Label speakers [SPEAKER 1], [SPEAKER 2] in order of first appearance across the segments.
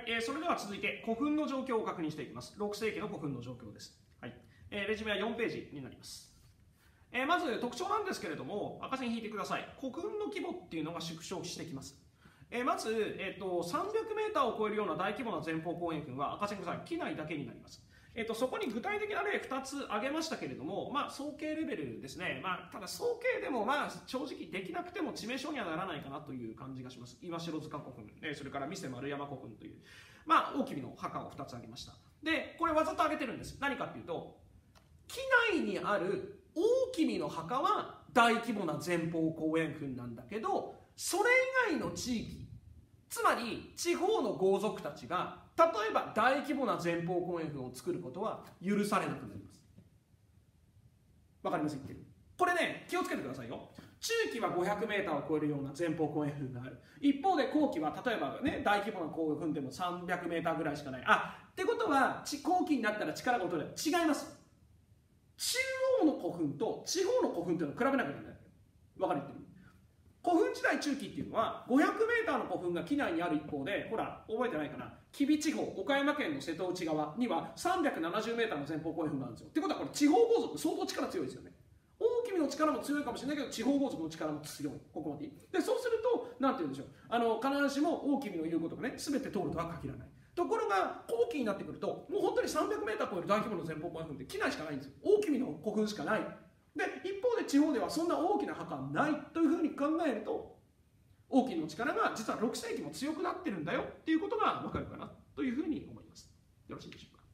[SPEAKER 1] それでは続いて古墳の状況を確認していきます。6世紀の古墳の状況です。はい。レジュメは4ページになります。まず特徴なんですけれども、赤線引いてください。古墳の規模っていうのが縮小してきます。まず、300メーターを超えるような大規模な前方後円墳は赤線ください。機内だけになります。そこに具体的な例2つ挙げましたけれども、総計レベルですね。ただ総計でも正直できなくても致命傷にはならないかなという感じがします。岩城塚古墳、それから三瀬丸山古墳という、大きみの墓を2つ挙げました。で、これわざと挙げてるんです。何かっていうと、機内にある大きみの墓は大規模な前方後円墳なんだけど、それ以外の地域、つまり地方の豪族たちが例えば大規模な前方後円墳を作ることは許されなくなります。わかります言ってる。これね、気をつけてくださいよ。中期は500メーターを超えるような前方後円墳がある。一方で後期は例えばね、大規模な後円墳でも300メーターぐらいしかない。ってことは後期になったら力が劣る。違います。中央の古墳と地方の古墳というのを比べなきゃいけない。わかる言ってる。古墳時代中期っていうのは500メーターの古墳が機内にある一方で、ほら覚えてないかな、吉備地方、岡山県の瀬戸内側には370メーターの前方後円墳があるんですよ。ってことはこれ地方豪族相当力強いですよね。大きみの力も強いかもしれないけど地方豪族の力も強い。ここまでいい。でそうするとなんて言うんでしょう、必ずしも大きみの言うことがね全て通るとは限らない。ところが後期になってくるともう本当に300メーター超える大規模な前方後円墳って機内しかないんですよ。大きみの古墳しかない。で一方で地方ではそんな大きな墓はないというふうに考えると、大きな力が実は6世紀も強くなってるんだよっていうことが分かるかなというふうに思います。よろしいでしょうか。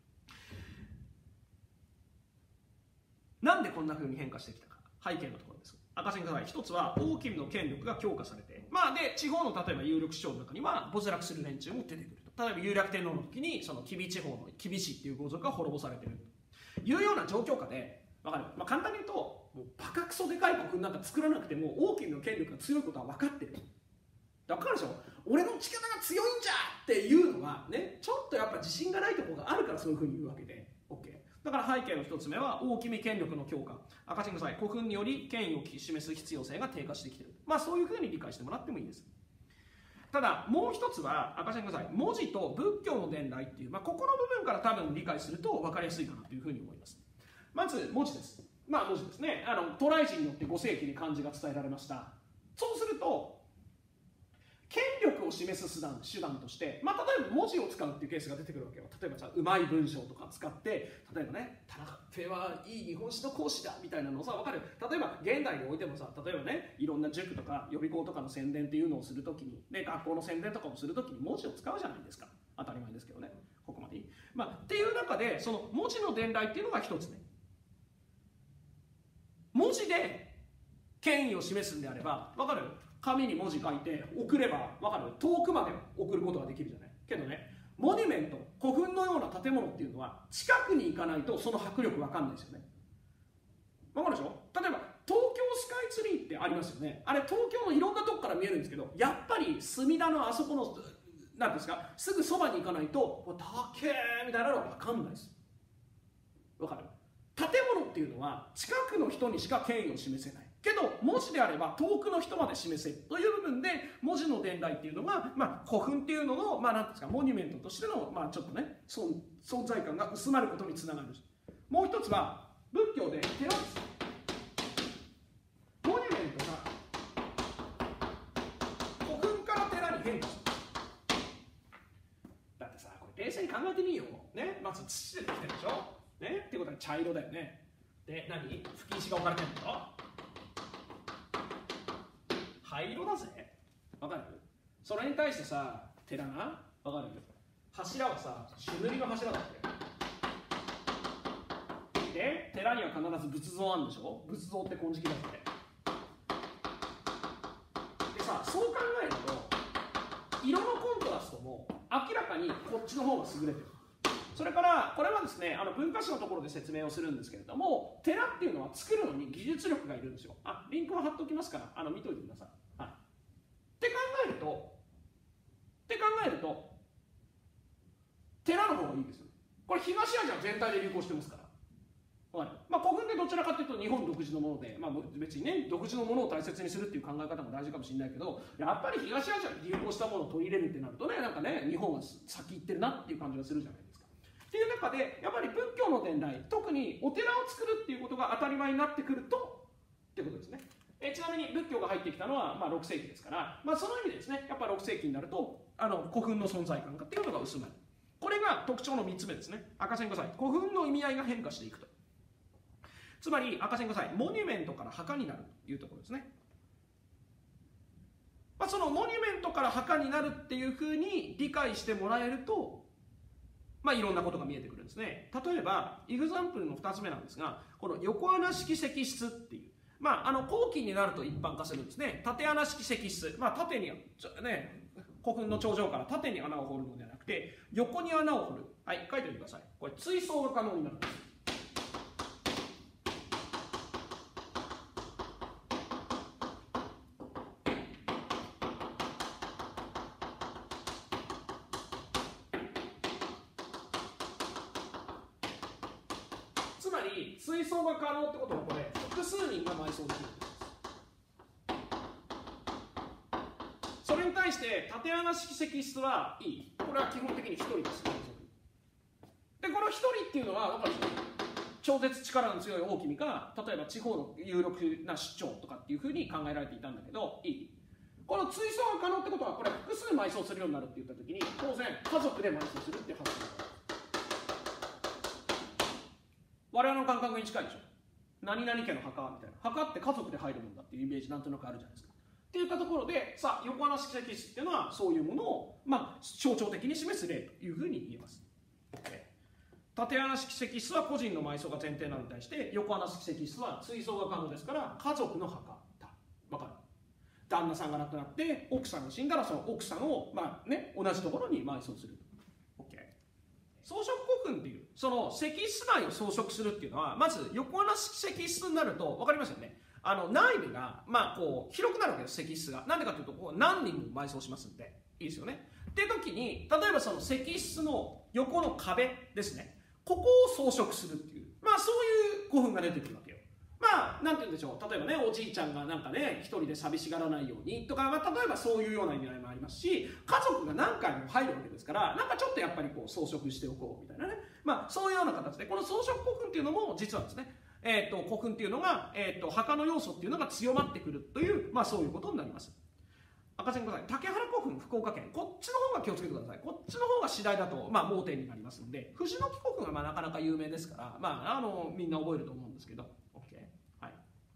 [SPEAKER 1] なんでこんなふうに変化してきたか、背景のところです。赤線ください。一つは大きみの権力が強化されて、で地方の例えば有力首長の中には没落する連中も出てくると。例えば有楽天皇の時にその吉備地方の吉備市っていう豪族が滅ぼされているというような状況下で、分かる、簡単に言うともうバカクソでかい古墳なんか作らなくても大きみの権力が強いことは分かってる。分かるでしょ。俺の力が強いんじゃっていうのはね、ちょっとやっぱ自信がないところがあるからそういうふうに言うわけで OK。 だから背景の一つ目は大きみ権力の強化、赤字ください。古墳により権威を示す必要性が低下してきている。そういうふうに理解してもらってもいいです。ただもう一つは赤字ください。文字と仏教の伝来っていう、ここの部分から多分理解すると分かりやすいかなというふうに思います。まず文字です。文字ですね。渡来人によって5世紀に漢字が伝えられました。そうすると権力を示す手段として、例えば文字を使うっていうケースが出てくるわけよ。例えばうまい文章とか使って、例えばね、田中平はいい日本史の講師だみたいなのを分かる。例えば現代においても例えばね、いろんな塾とか予備校とかの宣伝っていうのをするときに、学校の宣伝とかをするときに文字を使うじゃないですか。当たり前ですけどね。ここまでいい。っていう中でその文字の伝来っていうのが一つね。文字で権威を示すんであれば、分かる？紙に文字書いて送れば分かる？遠くまで送ることができるじゃない。けどね、モニュメント、古墳のような建物っていうのは近くに行かないとその迫力分かんないですよね。分かるでしょ。例えば東京スカイツリーってありますよね。あれ東京のいろんなとこから見えるんですけど、やっぱり隅田のあそこのなんですか、すぐそばに行かないと高えみたいなのは分かんないです。分かる？建物っていうのは近くの人にしか権威を示せないけど、文字であれば遠くの人まで示せるという部分で、文字の伝来っていうのが、古墳っていうのの、なんですか、モニュメントとしての、ちょっとね、存在感が薄まることにつながる。もう一つは仏教で寺です。モニュメントが古墳から寺に変化する。だってさ、これ冷静に考えてみようね。まず土でできてるでしょね、ってことは茶色だよね。で、吹き石が置かれてるんだろ。灰色だぜ。わかる？それに対してさ、寺な、わかる？柱はさ、朱塗りの柱だって。で、寺には必ず仏像あるんでしょ。仏像って金色だって。でさ、そう考えると色のコントラストも明らかにこっちの方が優れてる。それからこれはですね、文化史のところで説明をするんですけれども、寺っていうのは作るのに技術力がいるんですよ。リンクは貼っておきますから見といてください。って考えると寺の方がいいですよ。これ東アジア全体で流行してますから。古墳でどっどちらかというと日本独自のもので、まあ、別にね独自のものを大切にするっていう考え方も大事かもしれないけど、やっぱり東アジアに流行したものを取り入れるってなるとね、なんかね日本は先行ってるなっていう感じがするじゃないですか。っていう中でやっぱり仏教の伝来、特にお寺を作るっていうことが当たり前になってくるとってことですね。ちなみに仏教が入ってきたのは、まあ、6世紀ですから、まあ、その意味でですね、やっぱ6世紀になると古墳の存在感っていうのが薄まる。これが特徴の3つ目ですね。赤線5歳、古墳の意味合いが変化していくと。つまり赤線5歳、モニュメントから墓になるというところですね。まあ、そのモニュメントから墓になるっていうふうに理解してもらえると、まあ、いろんなことが見えてくるんですね。例えばイグザンプルの2つ目なんですが、この横穴式石室っていう、まあ、後期になると一般化するんですね。縦穴式石室、まあ、縦にね、古墳の頂上から縦に穴を掘るのではなくて横に穴を掘る。はい、書いておいてください。これ追走が可能になるんです。つまり追走が可能ってことはこれ複数人が埋葬できる。それに対して縦穴式石室はいい。これは基本的に1人です。でこの1人っていうのは分かるでしょう。超絶力の強い大君が例えば地方の有力な首長とかっていうふうに考えられていたんだけど、いい。この追走が可能ってことはこれ複数埋葬するようになるって言った時に当然家族で埋葬するっていう発想だから。我々の感覚に近いでしょ。何々家の墓みたいな。墓って家族で入るもんだっていうイメージなんとなくあるじゃないですか。っていったところで、さあ横穴式石室っていうのはそういうものを、まあ、象徴的に示す例というふうに言えます。縦穴式石室は個人の埋葬が前提なのに対して横穴式石室は追葬が可能ですから家族の墓だ。わかる？旦那さんが亡くなって奥さんが死んだらその奥さんを、まあね、同じところに埋葬する。装飾古墳っていうその石室内を装飾するっていうのはまず横穴式石室になると分かりますよね。内部が、まあ、こう広くなるわけです。石室がなんでかというとこう何人も埋葬しますんでいいですよね。っていう時に例えばその石室の横の壁ですね、ここを装飾するっていう、まあそういう古墳が出てくるわけよ。まあなんて言うんでしょう、例えばねおじいちゃんがなんかね一人で寂しがらないようにとか、まあ、例えばそういうような意味合いもありますし、家族が何回も入るわけですからなんかちょっとやっぱりこう装飾しておこうみたいなね、まあそういうような形でこの装飾古墳っていうのも実はですね古墳っていうのが、墓の要素っていうのが強まってくるという、まあ、そういうことになります。赤線5歳、竹原古墳、福岡県、こっちの方が気をつけてください。こっちの方が次第だと、まあ、盲点になりますので、藤の木古墳はまあなかなか有名ですから、まあ、みんな覚えると思うんですけど、OK、はい、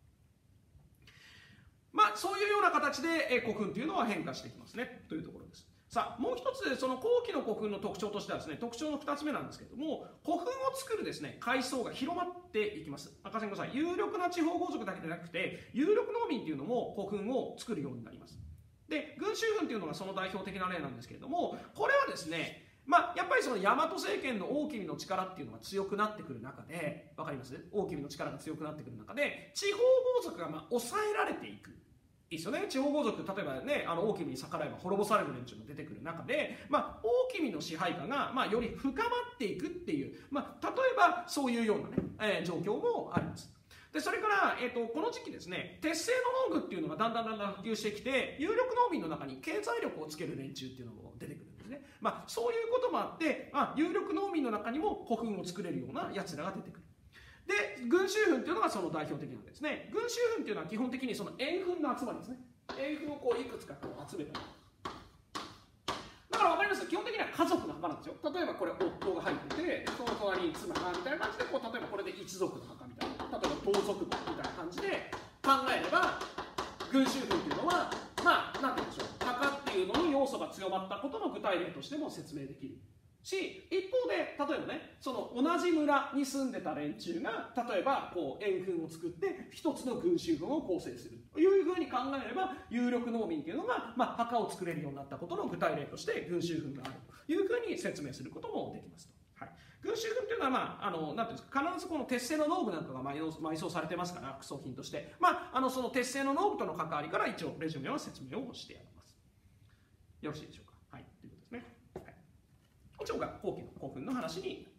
[SPEAKER 1] まあ、そういうような形で古墳というのは変化してきますねというところです。さあもう一つその後期の古墳の特徴としてはですね、特徴の2つ目なんですけれども、古墳を作るですね階層が広まっていきます。赤線5歳、有力な地方豪族だけでなくて有力農民っていうのも古墳を作るようになります。で群衆墳っていうのがその代表的な例なんですけれども、これはですねまあ、やっぱりその大和政権の大君の力っていうのが強くなってくる中で、わかります？大君の力が強くなってくる中で地方豪族がまあ抑えられていく。いいですよね。地方豪族、例えばね大君に逆らえば滅ぼされる連中が出てくる中で、まあ、大君の支配下がまあより深まっていくっていう、まあ、例えばそういうようなね、状況もあります。でそれから、この時期ですね鉄製の農具っていうのがだんだん普及してきて、有力農民の中に経済力をつける連中っていうのも出てくるんですね。まあ、そういうこともあって、まあ、有力農民の中にも古墳を作れるようなやつらが出てくる。で群衆墳っていうのがその代表的なんですね。群衆墳っていうのは基本的にその円墳の集まりですね。円墳をこういくつかこう集めたり、だから分かります？基本的には家族の墓なんですよ。例えばこれ夫が入ってて、その隣に妻がみたいな感じでこう、例えばこれで一族の墓みたいな、例えば同族墓みたいな感じで考えれば、群衆墳っていうのはまあ何て言うんでしょう、墓っていうのに要素が強まったことの具体例としても説明できるし、一方で例えばねその同じ村に住んでた連中が例えばこう円墳を作って一つの群衆墳を構成するというふうに考えれば、有力農民というのが、まあ、墓を作れるようになったことの具体例として群衆墳があるというふうに説明することもできますと。はい、群衆墳というのは、まあ、なんていうんですか、必ずこの鉄製の農具なんかが埋葬されてますから副葬品として、まあ、その鉄製の農具との関わりから一応レジュメは説明をしてやります。よろしいでしょうか。はい、ということですね。以上が後期の古墳の話に